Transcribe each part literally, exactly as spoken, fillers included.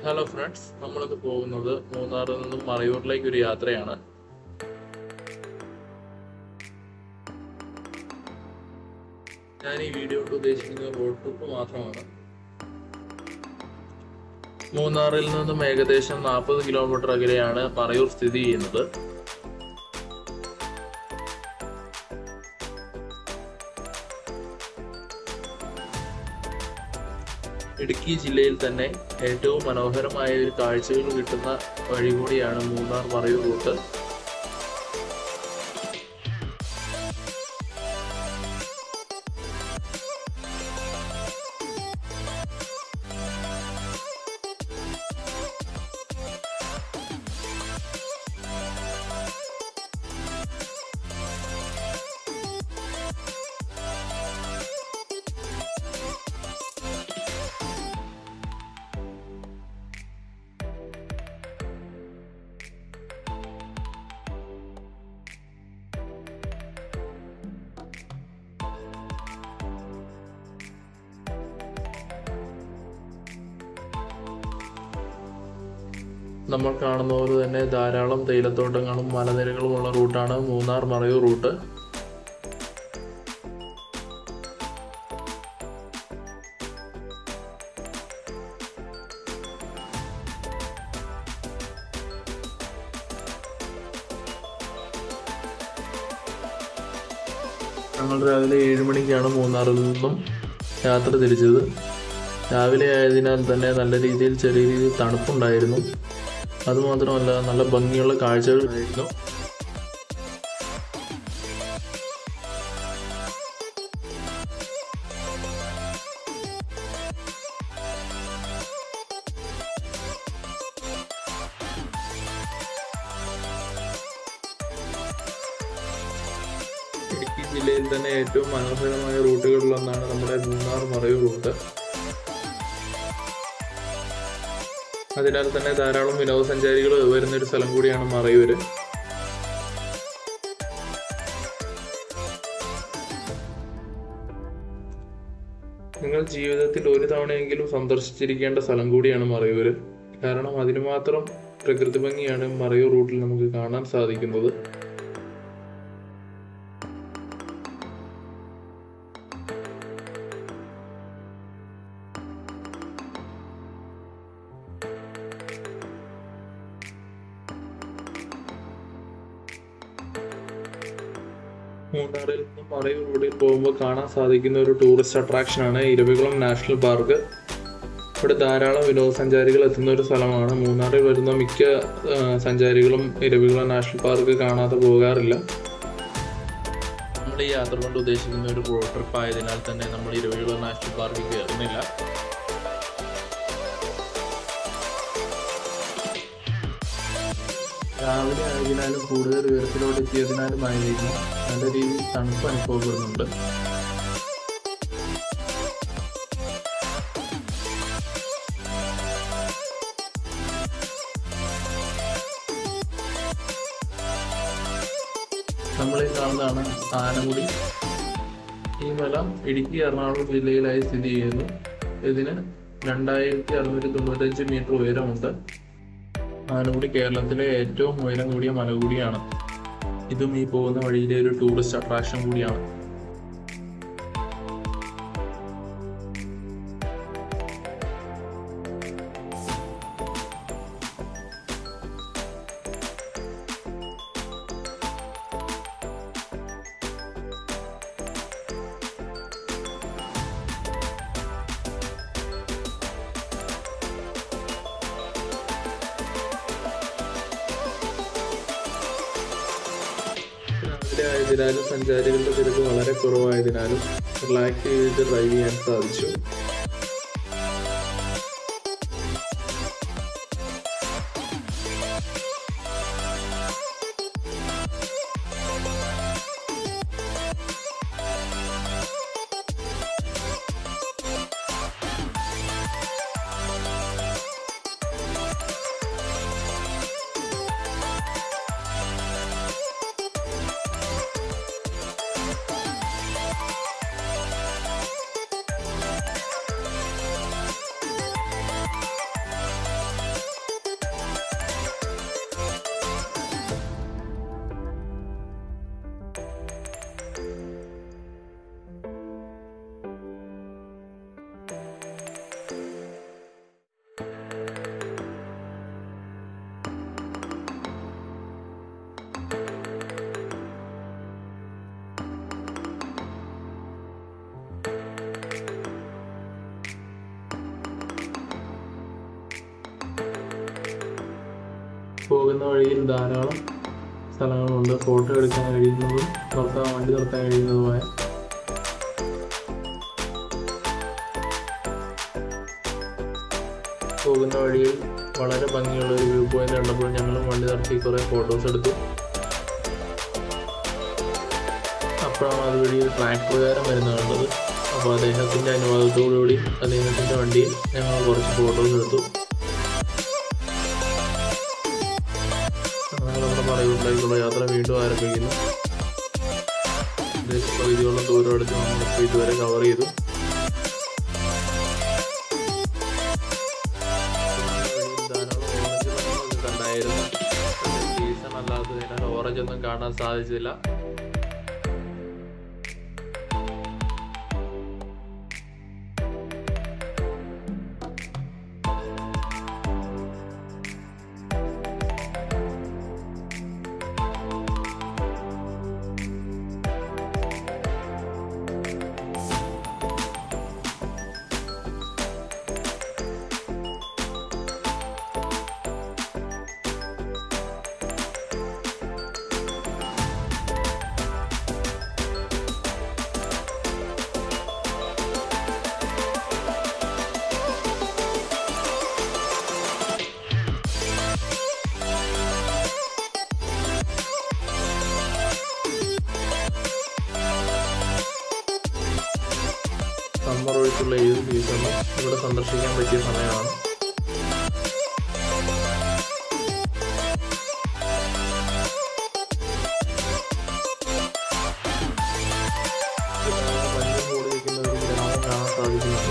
Hello friends, നമ്മളിന്ന് പോകുന്നത് മൂന്നാറിൽ നിന്നും മറയൂരിലേക്ക് ഒരു യാത്രയാണ്. ഞാൻ ഈ വീഡിയോ കൊണ്ട് ഉദ്ദേശിക്കുന്നത് റോഡ് ട്രിപ്പ് മാത്രമാണ്. മൂന്നാറിൽ നിന്നും ഏകദേശം നാൽപ്പത് കിലോമീറ്റർ അകലെയാണ് മറയൂർ സ്ഥിതി ചെയ്യുന്നത്. ഇടുക്കി ജില്ലയിൽ തന്നെ ഏറ്റവും മനോഹരമായ ഒരു കാഴ്ചകൾ കിട്ടുന്ന വഴി കൂടിയാണ് മൂന്നാർ മറയൂർ റൂട്ട്. നമ്മൾ കാണുന്ന പോലെ തന്നെ ധാരാളം തേയിലത്തോട്ടങ്ങളും മലനിരകളുമുള്ള റൂട്ടാണ് മൂന്നാർ മറയൂർ റൂട്ട്. ഞങ്ങൾ രാവിലെ ഏഴ് മണിക്കാണ് മൂന്നാറിൽ നിന്നും യാത്ര തിരിച്ചത്. രാവിലെ ആയതിനാൽ തന്നെ നല്ല രീതിയിൽ ചെറിയ രീതിയിൽ തണുപ്പുണ്ടായിരുന്നു. അതുമാത്രമല്ല, നല്ല ഭംഗിയുള്ള കാഴ്ചകളായിരുന്നു. ഇടുക്കി ജില്ലയിൽ തന്നെ ഏറ്റവും മനോഹരമായ റൂട്ടുകളിലൊന്നാണ് നമ്മുടെ മൂന്നാർ മറയൂർ റൂട്ട്. അതിനാൽ തന്നെ ധാരാളം വിനോദസഞ്ചാരികൾ വരുന്നൊരു സ്ഥലം കൂടിയാണ് മറയൂർ. നിങ്ങൾ ജീവിതത്തിൽ ഒരു തവണയെങ്കിലും സന്ദർശിച്ചിരിക്കേണ്ട സ്ഥലം കൂടിയാണ് മറയൂർ. കാരണം അതിന് മാത്രം പ്രകൃതി ഭംഗിയാണ് മറയൂർ റൂട്ടിൽ നമുക്ക് കാണാൻ സാധിക്കുന്നത്. മൂന്നാറിൽ നിന്നും മറയൂർ റോഡിൽ പോകുമ്പോൾ കാണാൻ സാധിക്കുന്ന ഒരു ടൂറിസ്റ്റ് അട്രാക്ഷനാണ് ഇരവികുളം നാഷണൽ പാർക്ക്. ഇവിടെ ധാരാളം വിനോദസഞ്ചാരികൾ എത്തുന്ന ഒരു സ്ഥലമാണ്. മൂന്നാറിൽ വരുന്ന മിക്ക സഞ്ചാരികളും ഇരവികുളം നാഷണൽ പാർക്ക് കാണാതെ പോകാറില്ല. നമ്മൾ ഈ യാത്ര കൊണ്ട് ഉദ്ദേശിക്കുന്ന ഒരു റോഡ് ട്രിപ്പ് ആയതിനാൽ തന്നെ നമ്മൾ ഇരവികുളം നാഷണൽ പാർക്കിൽ കയറുന്നില്ല. രാവിലെ ആയതിനാലും കൂടുതൽ ഉയരത്തിലോട്ട് എത്തിയതിനാലും ആയിരിക്കും നല്ല രീതിയിൽ തണുപ്പ് അനുഭവപ്പെടുന്നുണ്ട്. നമ്മളീ കാണുന്നതാണ് ആനമുടി. ഈ മല ഇടുക്കി എറണാകുളം ജില്ലയിലായി സ്ഥിതി ചെയ്യുന്നു. ഇതിന് രണ്ടായിരത്തി അറുന്നൂറ്റി തൊണ്ണൂറ്റഞ്ച് മീറ്റർ ഉയരമുണ്ട്. ആനമുടി കേരളത്തിലെ ഏറ്റവും ഉയരം കൂടിയ മല കൂടിയാണ്. ഇതും ഈ പോകുന്ന വഴിയിലെ ഒരു ടൂറിസ്റ്റ് അട്രാക്ഷൻ കൂടിയാണ്. ആയതിനാലും സഞ്ചാരികളുടെ തിരക്ക് വളരെ കുറവായതിനാലും റിലാക്സ് ചെയ്ത് ഡ്രൈവ് ചെയ്യാൻ സാധിച്ചു. പോകുന്ന വഴിയിൽ ധാരാളം സ്ഥലങ്ങളുണ്ട്, ഫോട്ടോ എടുക്കാൻ കഴിയുന്നതും നിർത്താൻ വണ്ടി നിർത്താൻ കഴിയുന്നതുമായ. പോകുന്ന വഴിയിൽ വളരെ ഭംഗിയുള്ള ഒരു വ്യൂ പോയിന്റ് കണ്ടപ്പോൾ ഞങ്ങളും വണ്ടി നിർത്തി കുറേ ഫോട്ടോസ് എടുത്തു. അപ്പോഴാണ് അതുവഴി ഒരു ട്രാക്ടറുകാരൻ വരുന്നത് കണ്ടത്. അപ്പോൾ അദ്ദേഹത്തിൻ്റെ അനുവാദത്തോടുകൂടി അദ്ദേഹത്തിൻ്റെ വണ്ടിയിൽ ഞങ്ങൾ കുറച്ച് ഫോട്ടോസ് എടുത്തു. അങ്ങനെ നമ്മുടെ മറയൂരിലേക്കുള്ള യാത്ര വീണ്ടും ആരംഭിക്കുന്നു. ഏകദേശം പകുതിയോളം ദൂരം എടുത്ത് നമ്മളിപ്പോൾ ഇതുവരെ കവർ ചെയ്തു. കണ്ടായിരുന്നു, സീസൺ അല്ലാത്തതിനാൽ ഓറഞ്ച് ഒന്നും കാണാൻ സാധിച്ചില്ല. സമ്മർ ഒഴിച്ചുള്ള ഏത് സീസണും ഇവിടെ സന്ദർശിക്കാൻ പറ്റിയ സമയമാണ്. മഞ്ഞ് മൂടിയിരിക്കുന്ന ഒരു ഗ്രാമം കാണാൻ സാധിക്കുന്നുണ്ട്.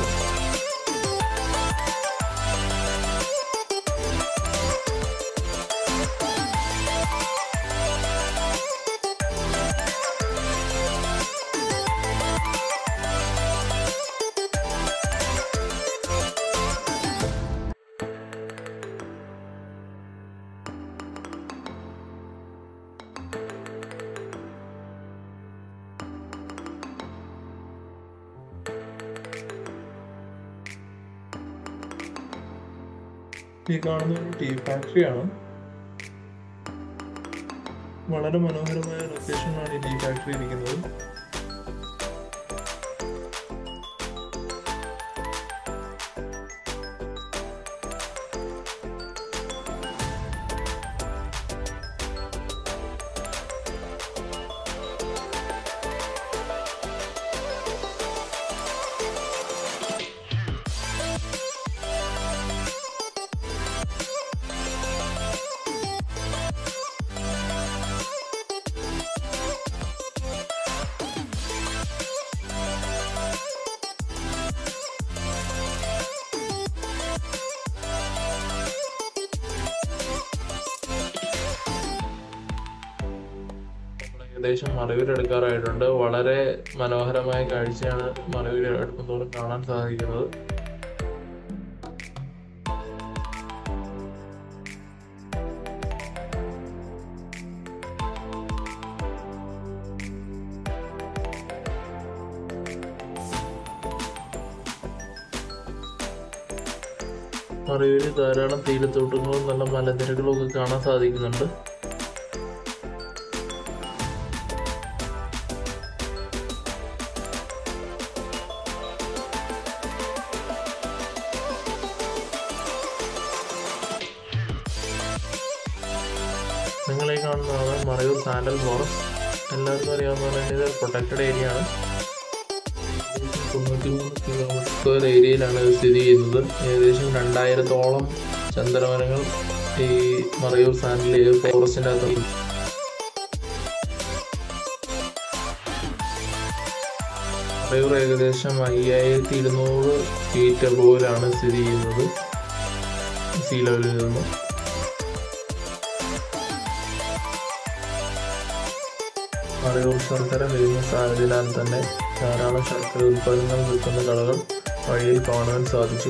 ഈ കാണുന്ന ഒരു ടീ ഫാക്ടറിയാണ്. വളരെ മനോഹരമായ ലൊക്കേഷനിലാണ് ഈ ടീ ഫാക്ടറി ഇരിക്കുന്നത്. ഏകദേശം മറയൂർ എടുക്കാറായിട്ടുണ്ട്. വളരെ മനോഹരമായ കാഴ്ചയാണ് മറയൂർ എടുക്കുന്തോറും കാണാൻ സാധിക്കുന്നത്. മറയൂരിൽ ധാരാളം തേയിലത്തോട്ടങ്ങളും നല്ല മലനിരകളും ഒക്കെ കാണാൻ സാധിക്കുന്നുണ്ട്. നിങ്ങളീ കാണുന്നതാണ് മറയൂർ സാൻഡൽ ഫോറസ്റ്റ്. എല്ലാവർക്കും അറിയാവുന്ന പോലെ തന്നെ ഇത് പ്രൊട്ടക്റ്റഡ് ഏരിയ ആണ്. തൊണ്ണൂറ്റി മൂന്ന് കിലോമീറ്റർ സ്ക്വയർ ഏരിയയിലാണ് ഇത് സ്ഥിതി ചെയ്യുന്നത്. ഏകദേശം രണ്ടായിരത്തോളം ചന്ദനമരങ്ങൾ ഈ മറയൂർ സാൻഡൽ ഫോറസ്റ്റിൻ്റെ അകത്ത്. മറയൂർ ഏകദേശം അയ്യായിരത്തി ഇരുന്നൂറ് ഫീറ്റ് അബോവിലാണ് സ്ഥിതി ചെയ്യുന്നത് സീ ലെവലിൽ നിന്ന്. മറയൂർ ശർക്കര ഫേമസ് ആയതിനാൽ തന്നെ ധാരാളം ശർക്കര ഉൽപ്പന്നങ്ങൾ വിൽക്കുന്ന കടകൾ വഴിയിൽ കാണുവാൻ സാധിച്ചു.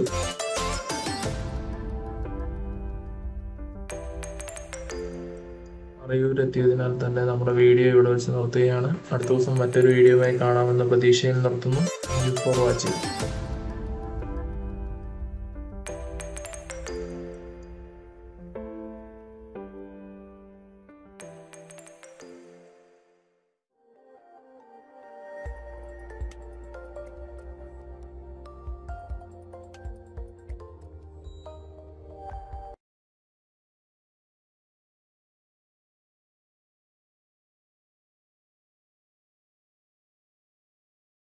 മറയൂർ എത്തിയതിനാൽ തന്നെ നമ്മുടെ വീഡിയോ ഇവിടെ വെച്ച് നിർത്തുകയാണ്. അടുത്ത ദിവസം മറ്റൊരു വീഡിയോയുമായി കാണാമെന്ന പ്രതീക്ഷയിൽ നിർത്തുന്നു. Thank you for watching.